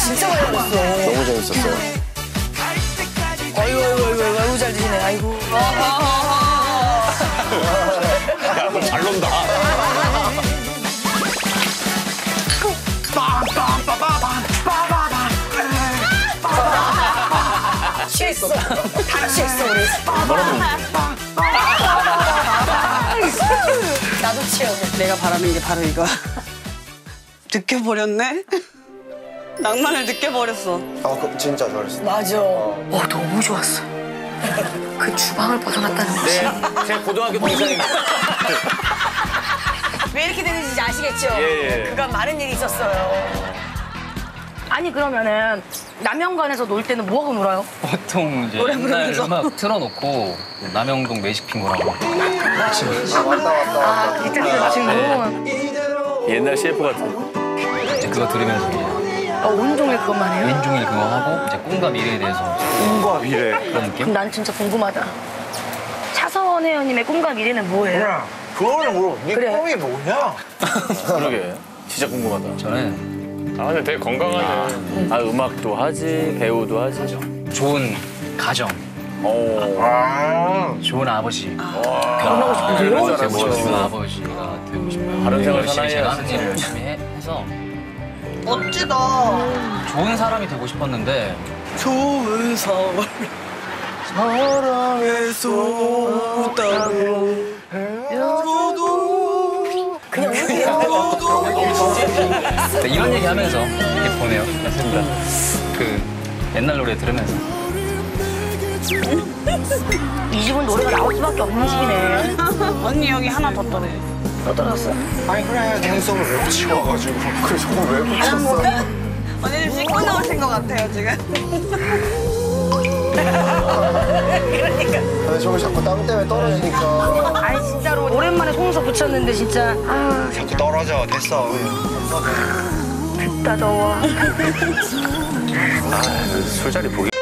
진짜 많이 먹었어. 너무 재밌었어요. 아이고 잘 드시네. 아이고. 야, 너 잘 논다. 취했어. 다 취했어 우리. 나도 취해. 내가 바라는 게 바로 이거야. 느껴버렸네? 낭만을 느껴버렸어. 진짜 잘했어. 맞아. 너무 좋았어. 그 주방을 벗어났다는 것이. 제 고등학교 동생입니다. 왜 이렇게 되는지 이제 아시겠죠? 예. 그간 많은 일이 있었어요. 아니 그러면은 남영관에서 놀 때는 뭐하고 놀아요? 보통 이제 노래 옛날 부르면서. 음악 틀어놓고 남영동 매식핑거라고. 아 기타 친구. 옛날 CF 같은. 이제 그거 들으면서 이제 온종일 그것만 해요? 왼종일 그거 하고 이제 꿈과 미래에 대해서 꿈과 미래. 그런 느낌? 그럼 난 진짜 궁금하다. 차서원 회원님의 꿈과 미래는 뭐예요? 그거를 물어. 네 그래. 꿈이 뭐냐? 그러게. 진짜 궁금하다. 저는 아, 근데 되게 건강하네. 아, 음악도 하지, 배우도 하지. 좋은 가정, 오. 좋은 아버지. 결혼하고 싶은데요? 제가 좋은 아버지가 되고 싶어요. 다른 생활 열심히 제가 사나이야, 하는 일을 열심히 해서 멋지다. 좋은 사람이 되고 싶었는데 좋은 사람. 사랑해서 따로 헤어져도 그냥 울게요. 이런 얘기 하면서 이렇게 보내요. 그 옛날 노래 들으면서. 이 집은 노래가 나올 수밖에 없는 집이네. 언니 여기 하나 더 떠네. 또 떨어졌어. 아니 그래. 갱성을 왜 붙여와가지고. 그래 저걸 왜 붙였어? 언니 지금 씻고 나오신 것 같아요 지금. 근데 저걸 자꾸 땀 때문에 떨어지니까. 아니 진짜로 오랜만에 속눈썹 붙였는데 진짜 아 자꾸 떨어져. 됐어. 춥다 더워. 술자리 보기.